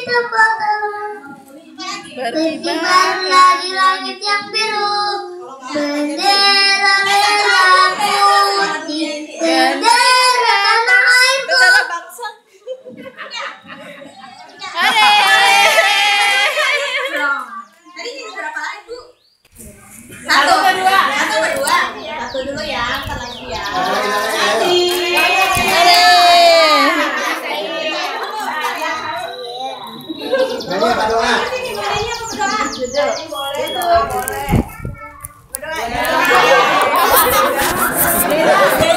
Berkibarlah di langit yang biru, bendera merah putih, bendera tanah airku. Satu dulu ya, ntar lagi ya. Boleh.